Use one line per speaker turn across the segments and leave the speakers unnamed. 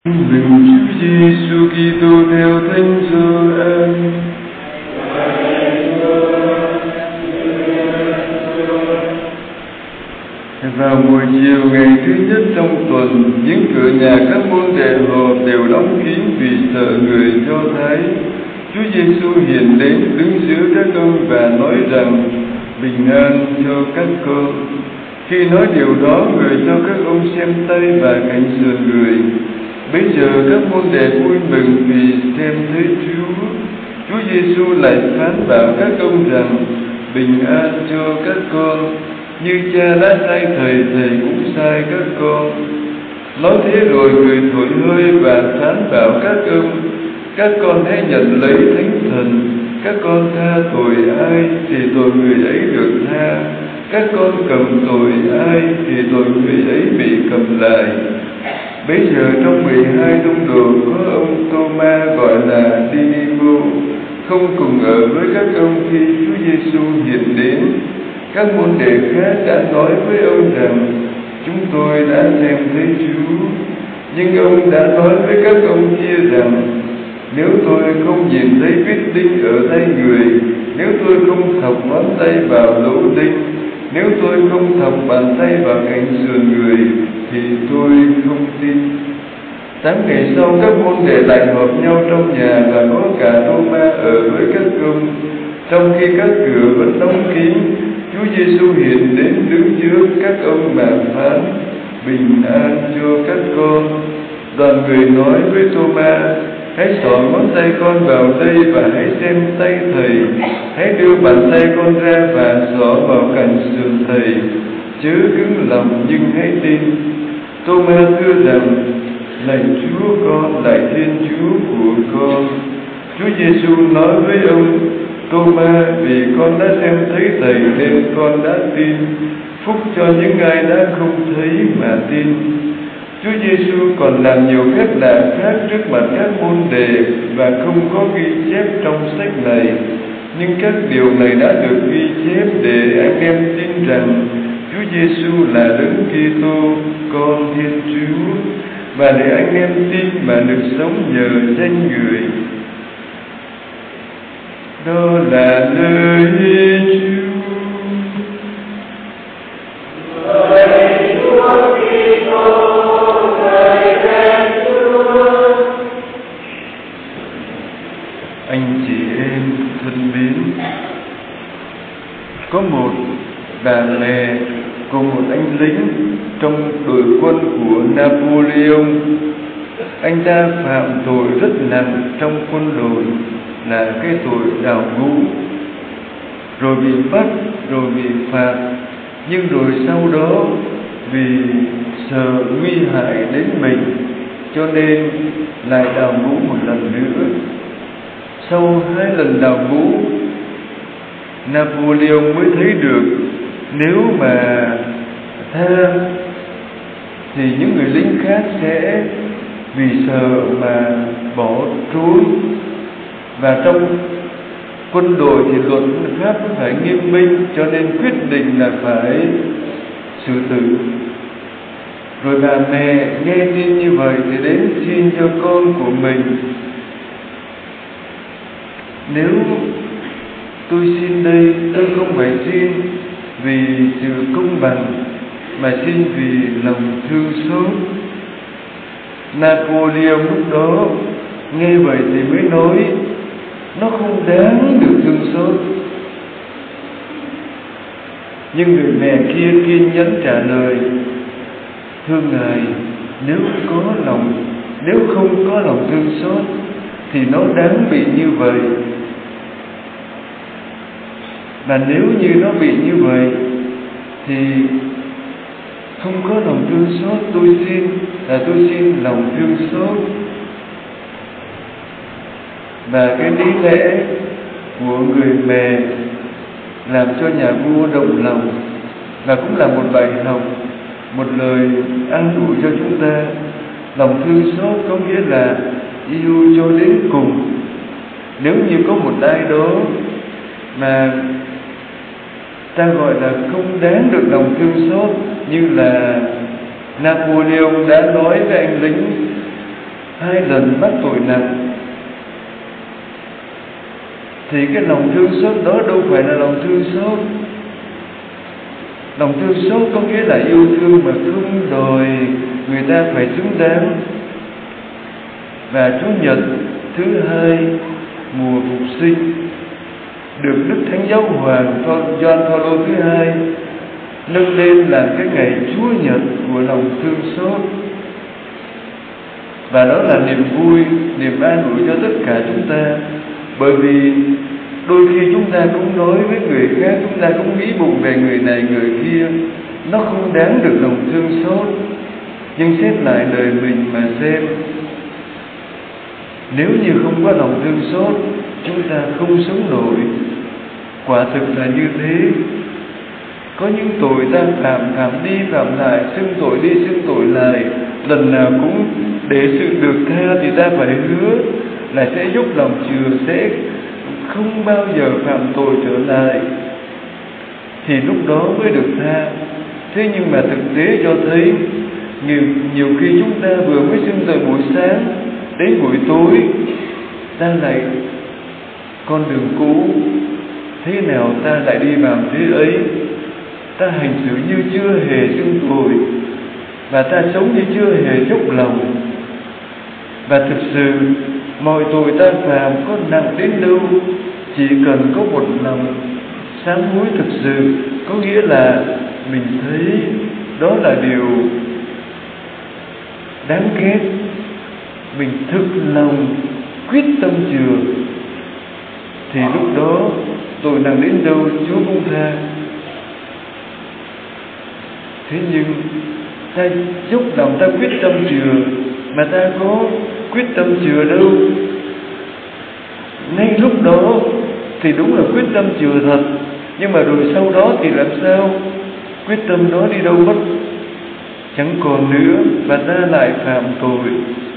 Vinh Chúa Giêsu Kitô theo Thánh Gioan. Vào buổi chiều ngày thứ nhất trong tuần, những cửa nhà các môn đệ họp đều đóng kín vì sợ người Do Thái. Chúa Giêsu hiện đến đứng giữa các ông và nói rằng: bình an cho các con. Khi nói điều đó, người cho các ông xem tay và cạnh sườn người. Bây giờ các môn đệ vui mừng vì xem thấy Chúa. Chúa Giêsu lại phán bảo các ông rằng: bình an cho các con. Như Cha đã sai Thầy, Thầy cũng sai các con. Nói thế rồi người thổi hơi và phán bảo các ông: các con hãy nhận lấy Thánh Thần. Các con tha tội ai thì tội người ấy được tha. Các con cầm tội ai thì tội người ấy bị cầm lại. Bấy giờ trong 12 tông đồ có ông Tô-ma gọi là Đi-đi-mô, không cùng ở với các ông khi Chúa Giêsu hiện đến. Các môn đệ khác đã nói với ông rằng: chúng tôi đã xem thấy Chúa. Nhưng ông đã nói với các ông kia rằng: nếu tôi không nhìn thấy vết đinh ở tay người, nếu tôi không thọc ngón tay vào lỗ đinh, nếu tôi không thọc bàn tay vào cạnh sườn người, thì tôi không tin. 8 ngày sau, các môn đệ lại họp nhau trong nhà và có cả Tô-ma ở với các ông. Trong khi các cửa vẫn đóng kín, Chúa Giêsu hiện đến đứng trước các ông mà phán: bình an cho các con. Đoàn người nói với Tô-ma: hãy xỏ ngón tay con vào đây và hãy xem tay Thầy. Hãy đưa bàn tay con ra và xỏ vào cạnh sườn Thầy. Chớ cứng lòng nhưng hãy tin. Tô-ma thưa rằng: lạy Chúa con, lạy Thiên Chúa của con. Chúa Giêsu nói với ông: Tô-ma, vì con đã xem thấy Thầy nên con đã tin. Phúc cho những ai đã không thấy mà tin. Chúa Giêsu còn làm nhiều phép lạ khác trước mặt các môn đệ và không có ghi chép trong sách này. Nhưng các điều này đã được ghi chép để anh em tin rằng Chúa Giêsu là Đấng Kitô, Con Thiên Chúa, và để anh em tin mà được sống nhờ danh Người. Đó là lời Chúa. Anh chị em thân mến, có một bà mẹ cùng một anh lính trong đội quân của Napoleon. Anh ta phạm tội rất nặng trong quân đội là cái tội đào ngũ, rồi bị bắt, rồi bị phạt. Nhưng rồi sau đó vì sợ nguy hại đến mình cho nên lại đào ngũ một lần nữa. Sau 2 lần đào ngũ, Napoleon mới thấy được nếu mà tha thì những người lính khác sẽ vì sợ mà bỏ trốn. Và trong quân đội thì luật pháp phải nghiêm minh, cho nên quyết định là phải xử tử. Rồi bà mẹ nghe tin như vậy thì đến xin cho con của mình: nếu tôi xin đây, tôi không phải xin vì sự công bằng, mà xin vì lòng thương xót. Napoleon lúc đó nghe vậy thì mới nói: nó không đáng được thương xót. Nhưng người mẹ kia kiên nhẫn trả lời: thưa Ngài, nếu không có lòng thương xót thì nó đáng bị như vậy. Và nếu như nó bị như vậy thì không có lòng thương xót, tôi xin lòng thương xót. Và cái lý lẽ của người mẹ làm cho nhà vua động lòng, và cũng là một bài học, một lời an ủi cho chúng ta. Lòng thương xót có nghĩa là yêu cho đến cùng. Nếu như có một ai đó mà ta gọi là không đáng được lòng thương xót, như là Napoleon đã nói với anh lính 2 lần mắc tội nặng, thì cái lòng thương xót đó đâu phải là lòng thương xót. Lòng thương xót có nghĩa là yêu thương mà không đòi người ta phải xứng đáng. Và Chủ nhật thứ 2 mùa phục sinh được Đức Thánh Giáo Hoàng Gioan Phaolô thứ 2 nâng lên là cái ngày Chúa Nhật của lòng thương xót. Và đó là niềm vui, niềm an ủi cho tất cả chúng ta. Bởi vì đôi khi chúng ta cũng nói với người khác, chúng ta cũng nghĩ bụng về người này người kia, nó không đáng được lòng thương xót. Nhưng xét lại đời mình mà xem, nếu như không có lòng thương xót, chúng ta không sống nổi. Quả thực là như thế. Có những tội ta phạm đi phạm lại, xưng tội đi xưng tội lại, lần nào cũng để sự được tha thì ta phải hứa là sẽ dốc lòng chừa, sẽ không bao giờ phạm tội trở lại, thì lúc đó mới được tha. Thế nhưng mà thực tế cho thấy nhiều khi chúng ta vừa mới xưng tội buổi sáng, đến buổi tối ta lại con đường cũ, thế nào ta lại đi vào thế ấy. Ta hành xử như chưa hề xưng tội, và ta sống như chưa hề dốc lòng. Và thực sự mọi tội ta phạm có nặng đến đâu, chỉ cần có một lòng sám hối thực sự, có nghĩa là mình thấy đó là điều đáng ghét, mình thực lòng quyết tâm chừa, thì lúc đó tội nặng đến đâu Chúa cũng tha. Thế nhưng ta dốc lòng, ta quyết tâm chừa, mà ta có quyết tâm chừa đâu. Ngay lúc đó thì đúng là quyết tâm chừa thật, nhưng mà rồi sau đó thì làm sao? Quyết tâm đó đi đâu mất, chẳng còn nữa, và ta lại phạm tội.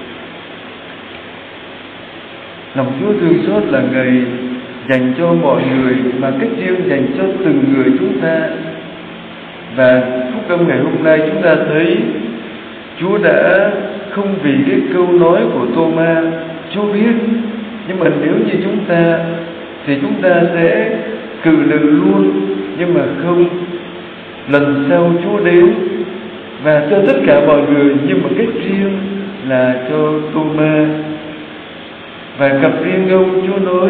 Lòng Chúa thương xót là ngày dành cho mọi người, mà cách riêng dành cho từng người chúng ta. Và phúc âm ngày hôm nay chúng ta thấy Chúa đã không vì cái câu nói của Tô-ma, Chúa biết, nhưng mà nếu như chúng ta thì chúng ta sẽ cự lực luôn. Nhưng mà không, lần sau Chúa đến và cho tất cả mọi người, nhưng mà cách riêng là cho Tô-ma. Và cặp riêng ông, Chúa nói,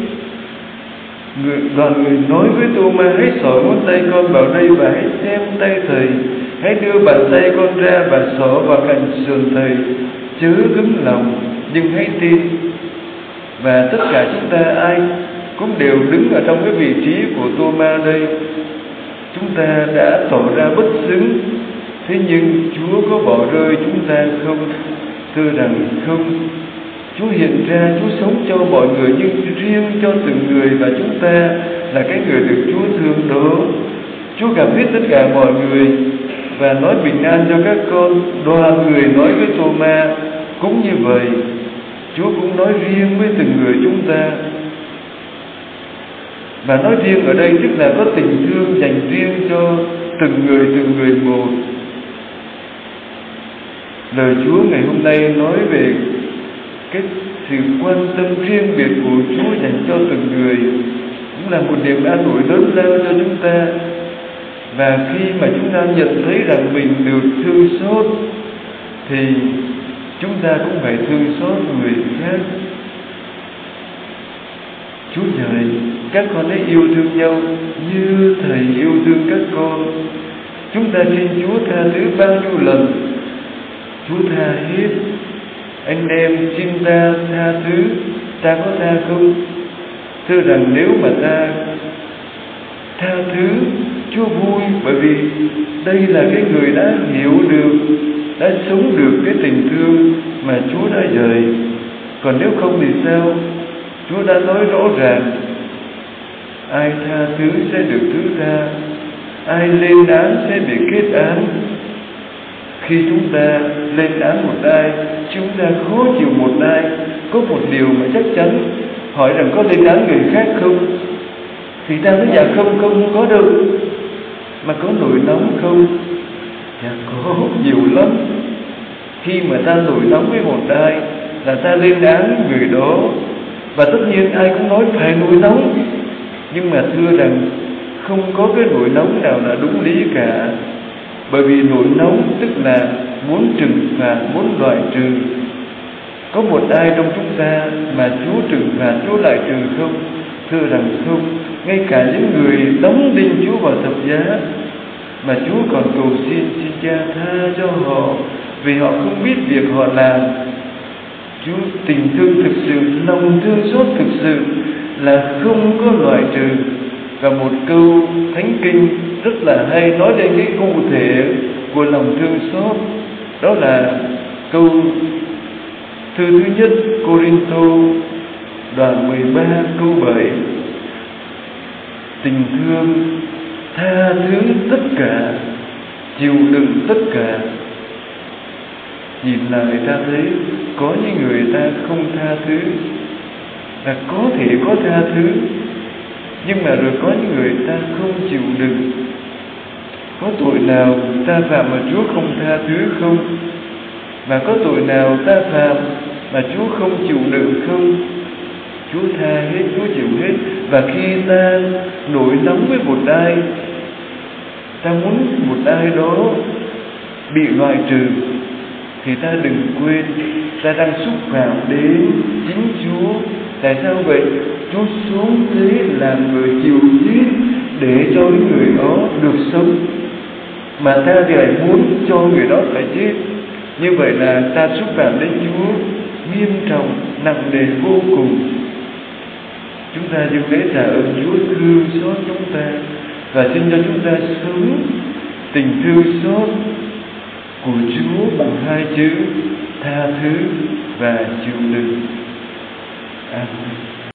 đoàn người nói với Tô-ma: hãy xỏ ngón tay con vào đây và hãy xem tay thầy, hãy đưa bàn tay con ra và xỏ vào cạnh sườn thầy, chớ cứng lòng nhưng hãy tin. Và tất cả chúng ta ai cũng đều đứng ở trong cái vị trí của Tô-ma đây. Chúng ta đã tỏ ra bất xứng, thế nhưng Chúa có bỏ rơi chúng ta không? Thưa rằng không. Chúa hiện ra, Chúa sống cho mọi người, nhưng riêng cho từng người, và chúng ta là cái người được Chúa thương đó. Chúa gặp hết tất cả mọi người và nói bình an cho các con. Đoàn người nói với Tô-ma cũng như vậy. Chúa cũng nói riêng với từng người chúng ta. Và nói riêng ở đây tức là có tình thương dành riêng cho từng người một. Lời Chúa ngày hôm nay nói về cái sự quan tâm riêng biệt của Chúa dành cho từng người, cũng là một niềm an ủi lớn lao cho chúng ta. Và khi mà chúng ta nhận thấy rằng mình được thương xót, thì chúng ta cũng phải thương xót người khác. Chúa dạy các con hãy yêu thương nhau như Thầy yêu thương các con. Chúng ta xin Chúa tha thứ bao nhiêu lần, Chúa tha hết. Anh em xin ta tha thứ, ta có tha không? Thưa rằng nếu mà ta tha thứ, Chúa vui, bởi vì đây là cái người đã hiểu được, đã sống được cái tình thương mà Chúa đã dạy. Còn nếu không thì sao? Chúa đã nói rõ ràng, ai tha thứ sẽ được thứ tha, ai lên án sẽ bị kết án. Khi chúng ta lên án một ai, chúng ta khó chịu một ai, có một điều mà chắc chắn, hỏi rằng có lên án người khác không? Thì ta nói dạ không có đâu. Mà có nổi nóng không? Dạ có, nhiều lắm. Khi mà ta nổi nóng với một ai là ta lên án người đó, và tất nhiên ai cũng nói phải nổi nóng. Nhưng mà thưa rằng không có cái nổi nóng nào là đúng lý cả. Bởi vì nổi nóng tức là muốn trừng phạt, muốn loại trừ. Có một ai trong chúng ta mà Chúa trừng phạt, Chúa loại trừ không? Thưa rằng không. Ngay cả những người đóng đinh Chúa vào thập giá mà Chúa còn cầu xin Cha tha cho họ, vì họ không biết việc họ làm. Chúa tình thương thực sự, lòng thương xót thực sự là không có loại trừ. Và một câu thánh kinh rất là hay nói đến cái cụ thể của lòng thương xót. Đó là câu thư thứ nhất Cô-rin-tô đoạn 13 câu 7: tình thương tha thứ tất cả, chịu đựng tất cả. Nhìn lại ta thấy có những người ta không tha thứ, là có thể có tha thứ, nhưng mà rồi có những người ta không chịu đựng. Có tội nào ta phạm mà Chúa không tha thứ không? Và có tội nào ta phạm mà Chúa không chịu đựng không? Chúa tha hết, Chúa chịu hết. Và khi ta nổi nóng với một ai, ta muốn một ai đó bị loại trừ, thì ta đừng quên ta đang xúc phạm đến chính Chúa. Tại sao vậy? Chúa xuống thế làm người chịu chết để cho người đó được sống, mà ta thì lại muốn cho người đó phải chết. Như vậy là ta xúc phạm đến Chúa nghiêm trọng, nặng nề vô cùng. Chúng ta dâng lễ tạ ơn Chúa thương xót chúng ta, và xin cho chúng ta sống tình thương xót của Chúa bằng hai chữ tha thứ và chịu đựng. Amen.